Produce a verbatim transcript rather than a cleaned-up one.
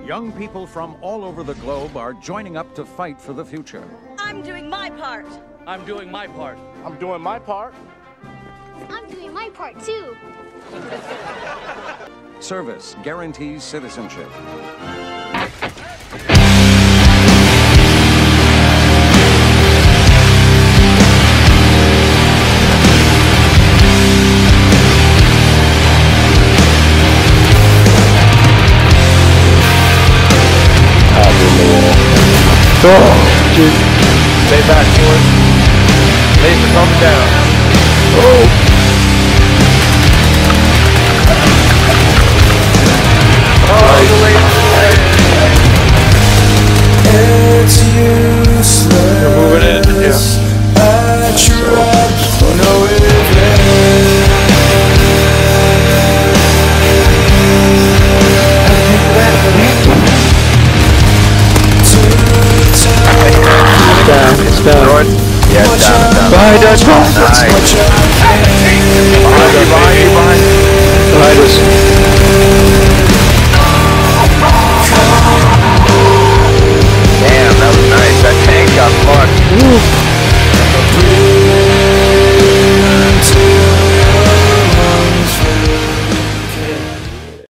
Young people from all over the globe are joining up to fight for the future. I'm doing my part. I'm doing my part. I'm doing my part. I'm doing my part too. Service guarantees citizenship. Dude. Stay back, boys. Laser coming down. Oh. Oh, the laser. It's useless. You're moving in, yeah. I tried for no Down, it's down. North. Yeah, it's down, it's down. Behind us, nice. Behind you, behind you, behind you. Behind us.